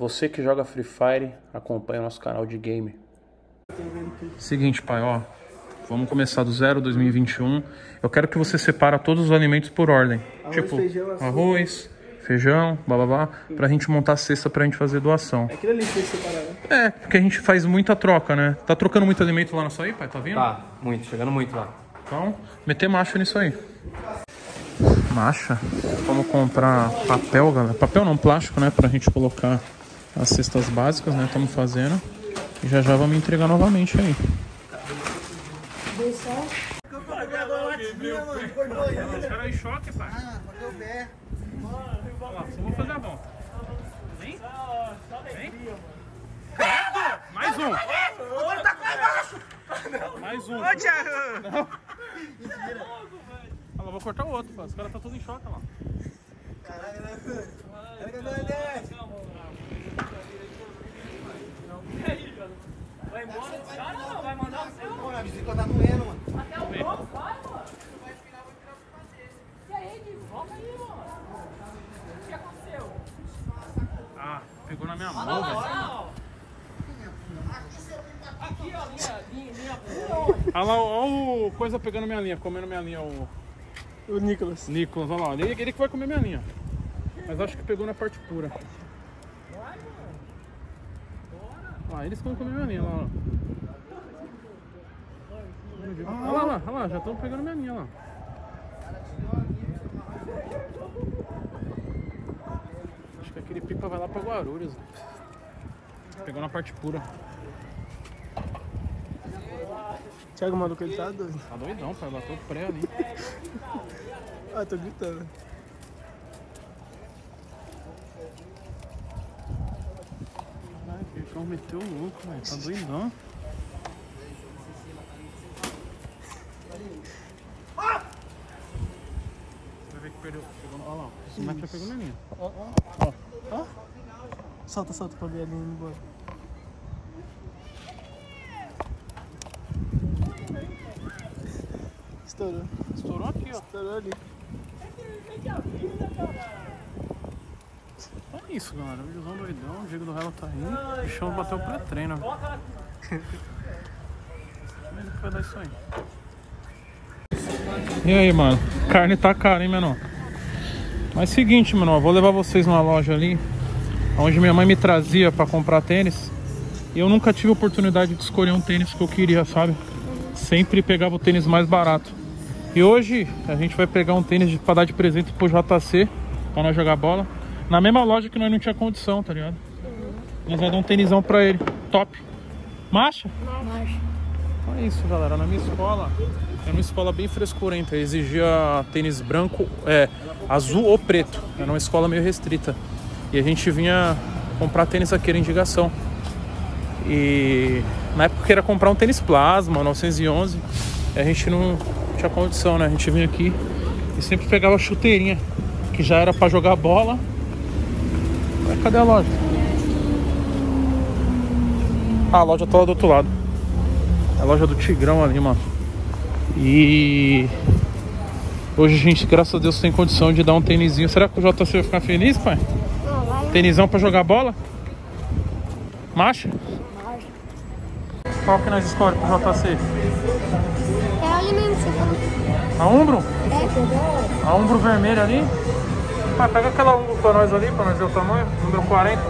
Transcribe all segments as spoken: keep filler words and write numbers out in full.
Você que joga Free Fire, acompanha o nosso canal de game. Seguinte, pai, ó. Vamos começar do zero, dois mil e vinte e um. Eu quero que você separe todos os alimentos por ordem. Arroz, tipo, feijão, arroz, feijão, bababá, pra gente montar a cesta pra gente fazer doação. É aquilo ali que tem que separar, né? É, porque a gente faz muita troca, né? Tá trocando muito alimento lá no açaí, pai? Tá vindo? Tá, muito, chegando muito lá. Então, meter marcha nisso aí. Marcha? Vamos comprar papel, galera. Papel não, plástico, né? Pra gente colocar as cestas básicas, né? Estamos fazendo. E já já vamos entregar novamente aí. Os caras em choque, pai. Ah, cortou o pé. Olha lá, só vou fazer a volta. Vem? Vem? Credo! Mais um! Agora tá com embaixo! Mais um! Ô, Thiago! Não! Olha lá, vou cortar o outro, pô. Os caras tá tudo em choque, olha lá. Caraca, né? Vai embora dos caras ou não? Vai mandar o seu? Pô, a bicicleta tá doendo, mano. Até o próximo, vai, mano. Vai virar, vou tirar pra fazer. E aí, Gui? Volta aí, mano. O que aconteceu? Ah, pegou na minha mão, velho. Aqui, ó, minha, minha, minha bunda. Olha lá, olha o coisa pegando minha linha, comendo minha linha, o O Nicolas. Nicolas, olha lá. Ele, ele que vai comer minha linha. Mas acho que pegou na parte pura. Ah, eles estão comendo minha linha lá, ó. Olha lá, olha lá, olha lá, já estão pegando minha linha lá. Acho que aquele pipa vai lá pra Guarulhos. Pegou na parte pura. Thiago, maluco, ele tá doido. Tá doidão, pai, bateu o pré ali. Ah, tô gritando. Ai, que cão meteu o louco, velho, tá doidão. Vai ver que perdeu. Pegou, olha lá, esse moleque já pegou minha linha. Ó, ó. Ó. Ó. Solta, solta pra ver ali indo embora. Estourou. Estourou aqui, ó. Estourou ali. É isso, galera. O Jusão doidão, o Diego do Relo tá aí. O bichão bateu o pré-treino. Vamos ver o que vai dar isso aí. E aí, mano? Carne tá cara, hein, menor? Mas seguinte, menor, vou levar vocês numa loja ali onde minha mãe me trazia pra comprar tênis. E eu nunca tive a oportunidade de escolher um tênis que eu queria, sabe? Sempre pegava o tênis mais barato. E hoje a gente vai pegar um tênis pra dar de presente pro J C, pra nós jogar bola. Na mesma loja que nós não tinha condição, tá ligado? Nós vamos dar um tênisão pra ele. Top. Marcha? Marcha. Então é isso, galera. Na minha escola, era uma escola bem frescurenta. Exigia tênis branco, é, azul ou preto. Era uma escola meio restrita. E a gente vinha comprar tênis aqui, era indicação. E na época era comprar um tênis plasma, novecentos e onze. E a gente não tinha condição, né? A gente vinha aqui e sempre pegava a chuteirinha, que já era pra jogar bola. Cadê a loja? Ah, a loja tá lá do outro lado. É a loja do Tigrão ali, mano. E hoje a gente, graças a Deus, tem condição de dar um tênisinho. Será que o J C vai ficar feliz, pai? Não, vai. Tênisão pra jogar bola? Marcha? Marcha. Qual que nós escolhemos pro J C? É ali mesmo que você falou. A Umbro? É, A Umbro vermelha ali? Ah, pega aquela Umbro pra nós ali, pra nós ver o tamanho. Número quarenta.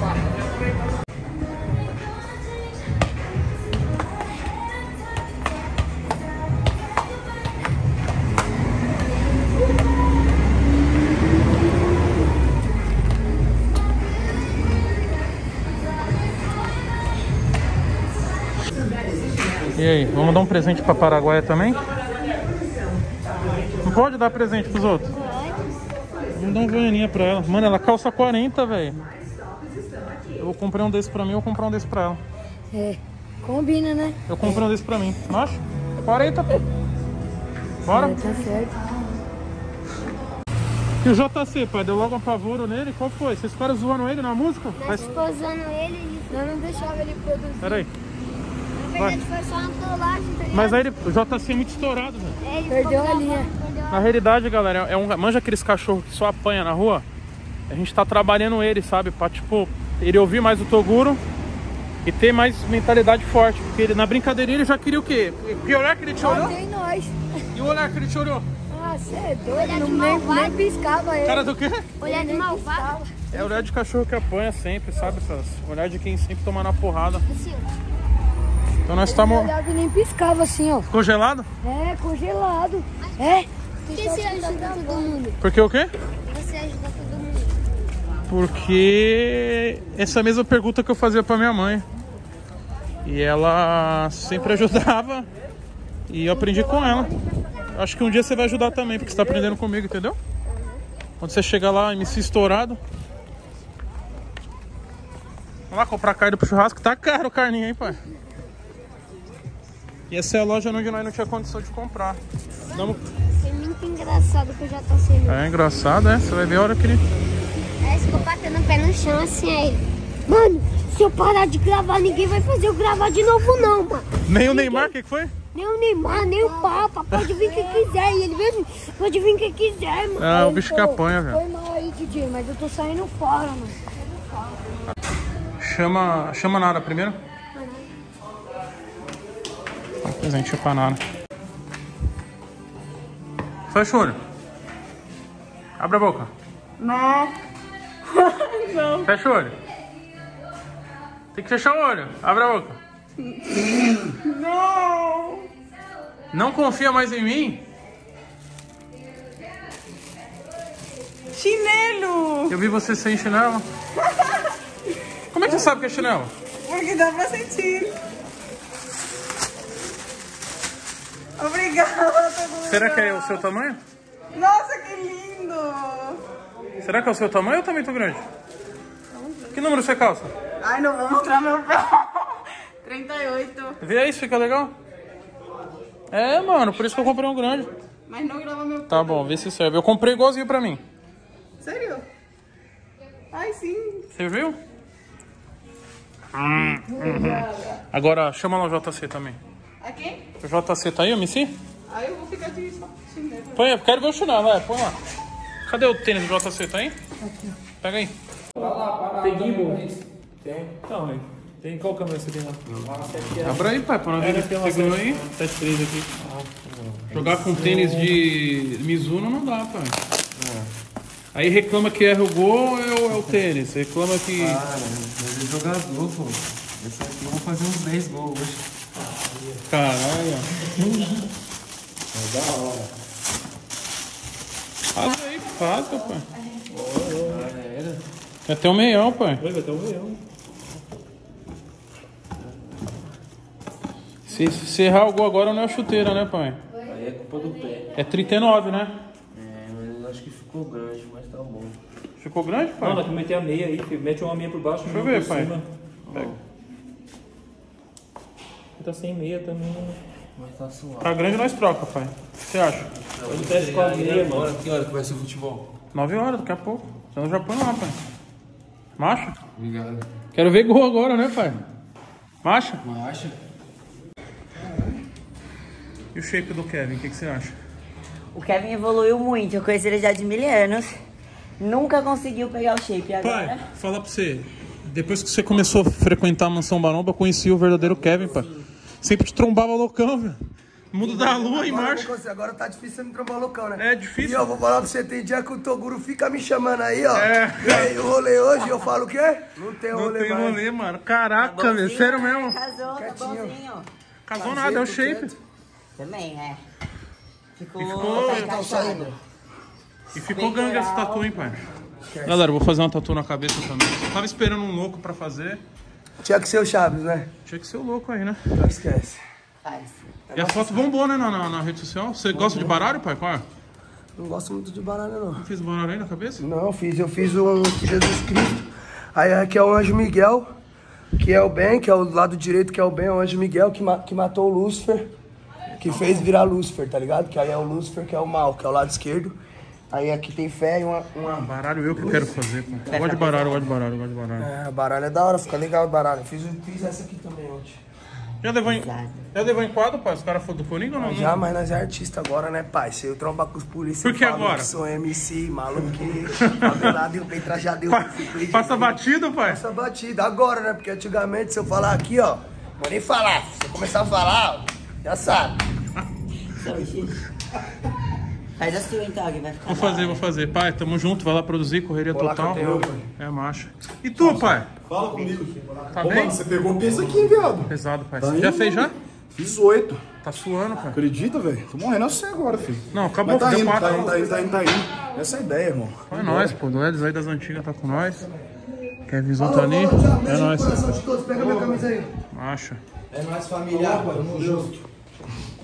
E aí, vamos dar um presente pra Paraguaia também? Não pode dar presente pros outros? Vamos dar um goianinha pra ela. Mano, ela calça quarenta, velho. Eu vou comprar um desse pra mim, eu vou comprar um desse pra ela. É, combina, né? Eu comprei um desse pra mim. Não acha? quarenta, pô. Bora? É, tá certo. E o J C, pai, deu logo um apavoro nele? Qual foi? Vocês ficaram zoando ele na música? Nós ficou usando ele, ele nós não deixava ele produzir. Pera aí. Na verdade foi só uma trollagem, tá ligado? Mas aí ele, o J C é muito estourado, velho. É, ele perdeu a linha. Na realidade, galera, é um, manja aqueles cachorros que só apanha na rua? A gente tá trabalhando ele, sabe? Pra, tipo, ele ouvir mais o Toguro e ter mais mentalidade forte. Porque ele, na brincadeirinha ele já queria o quê? Que olhar que ele te olhou? Tem nós. E o olhar que ele te olhou? Ah, você é doido, não nem, nem piscava ele. Cara do quê? Olhar de malvado. É olhar de cachorro que apanha sempre, sabe? Olhar de quem sempre toma na porrada. Então nós estamos... Ele olhava e nem piscava assim, ó. Congelado? É, congelado. É. Por que você ajuda todo mundo? Porque o quê? Você ajuda todo mundo. Porque essa é a mesma pergunta que eu fazia pra minha mãe. E ela sempre ajudava. E eu aprendi com ela. Acho que um dia você vai ajudar também, porque você tá aprendendo comigo, entendeu? Quando você chegar lá, M C estourado. Vamos lá comprar carne pro churrasco. Tá caro o carninho, hein, pai? E essa é a loja onde nós não tinha condição de comprar. Damos... É muito engraçado que eu já tô sendo. É engraçado, é? Você vai ver a hora que ele... É, ficou batendo o pé no chão assim aí. Mano, se eu parar de gravar, ninguém vai fazer eu gravar de novo não, mano. Nem o Neymar, o que que foi? Nem o Neymar, nem o Papa. Pode vir quem quiser. E ele mesmo pode vir quem quiser, mano. É, o Ele, bicho pô, que apanha, velho. Foi mal aí, Didi, mas eu tô saindo fora, mano. Chama, chama a Nara primeiro. Um presente pra Nara. Fecha o olho. Abre a boca. Não. Não. Fecha o olho. Tem que fechar o olho. Abre a boca. Não. Não confia mais em mim? Chinelo. Eu vi você sem chinelo. Como é que você sabe que é chinelo? Porque dá pra sentir. Obrigada. Será que é o seu tamanho? Nossa, que lindo. Será que é o seu tamanho ou eu também tô grande? Que número você calça? Ai, não vou mostrar meu pé. trinta e oito. Vê aí se fica legal. É, mano, por isso que eu comprei um grande. Mas não grava meu pé. Tá bom, vê se serve. Eu comprei igualzinho pra mim. Sério? Ai, sim. Você viu? Hum, uhum. Agora chama lá o J C também. A quem? O J C tá aí, o M C? Aí eu vou ficar de chinelo. Põe aí, quero ver o chinelo, vai, põe lá. Cadê o tênis do J C, tá aí? Pega aí. Tem gimbal? Tem. Então, aí. Tem qual câmera você tem lá? Abra aí, pai, pra nós ver. Pegou aí. sete três aqui. Jogar com tênis de Mizuno não dá, pai. Aí reclama que erra o gol é o, é o tênis. Reclama que... Cara, mas é jogador, pô. Esse aqui eu vou fazer uns dez gols hoje. Caralho. É da hora. Faz aí, faz, pai. Ah, era? É até um meião, pai. Vai até o meião. Se, se errar o gol agora não é chuteira, né, pai? Aí é culpa do pé. É trinta e nove, né? É, mas eu acho que ficou grande, mas tá bom. Ficou grande, pai? Não, dá pra meter a meia aí, filho. Mete uma meia por baixo, Deixa eu uma ver, por pai. cima. Pega. Tá sem meia também. Mas tá suave. Tá grande, nós troca, pai. O que você acha? Faz o teste com a meia, mano. Agora, que hora que vai ser o futebol? nove horas, daqui a pouco. Então já põe lá, pai. Macha? Obrigado. Quero ver gol agora, né, pai? Macha? Marcha? E o shape do Kevin, o que, que você acha? O Kevin evoluiu muito, eu conheci ele já de mil anos. Nunca conseguiu pegar o shape agora. Pai, fala pra você. Depois que você começou a frequentar a Mansão Maromba, eu conheci o verdadeiro Kevin, pai. Sempre te trombava loucão, velho. Mundo da lua em marcha. Agora tá difícil você me trombar loucão, né? É difícil. E eu vou falar pra você, tem dia que o Toguro fica me chamando aí, ó. É. E aí, o rolê hoje, eu falo o quê? Não tem Não rolê tem mais. rolê, mano. Caraca, Tá velho. bonzinho, Sério né? mesmo. Casou, tá Quietinho. bonzinho. Casou nada, é o shape. quieto. Também, é. Ficou, E ficou- tá encaixado. E ficou gangue essa tatu, hein, pai? Galera, eu vou fazer uma tatu na cabeça também. Tava esperando um louco pra fazer. Tinha que ser o Chaves, né? Tinha que ser o louco aí, né? Não esquece. Faz. E a foto bombou, né, na, na, na rede social. Você gosta de baralho, pai? Qual é? Não gosto muito de baralho, não. Não fez baralho aí na cabeça? Não, eu fiz. Eu fiz um de Jesus Cristo. Aí aqui é o Anjo Miguel, que é o bem, que é o lado direito, que é o bem. É o Anjo Miguel que, ma que matou o Lúcifer, que fez virar Lúcifer, tá ligado? Que aí é o Lúcifer, que é o mal, que é o lado esquerdo. Aí aqui tem fé e uma... uma... Baralho eu que eu quero fazer, pai. Eu gosto de baralho, eu gosto de baralho, eu gosto de baralho. É, baralho é da hora, fica legal o baralho. Fiz, fiz essa aqui também ontem. Já levou em, já levou em quadro, pai? Os caras foram do Coringa ou não? Já, mas nós é artista agora, né, pai? Se eu trombar com os polícias, Por que eu falo agora? que sou M C, maluquinho, favelado, bem trajado. Pa, passa batido, pai? Passa batido, agora, né? Porque antigamente, se eu falar aqui, ó, vou nem falar. Se eu começar a falar, ó, já sabe. Faz a sua então, que vai ficar. Vou fazer, vou fazer. Pai, tamo junto, vai lá produzir, correria Vou lá total. que eu tenho, É, macho. E tu, pai? Fala comigo. Tá Ô, bem? mano, você pegou peso aqui, viado. Pesado, pai. Tá Você já indo, fez já? mano. Fiz oito. Tá suando, pai. Acredita, velho? Tô morrendo assim agora, filho. Não, acabou, Mas tá deu indo, quatro. tá indo, tá indo, tá indo, tá indo. Essa é a ideia, irmão. É nóis, pô. Do Elis aí das antigas tá com nós. Kevinzão tá ali. É nóis. Coração de todos, pega minha camisa aí. Macho. É nóis, família. Tamo junto.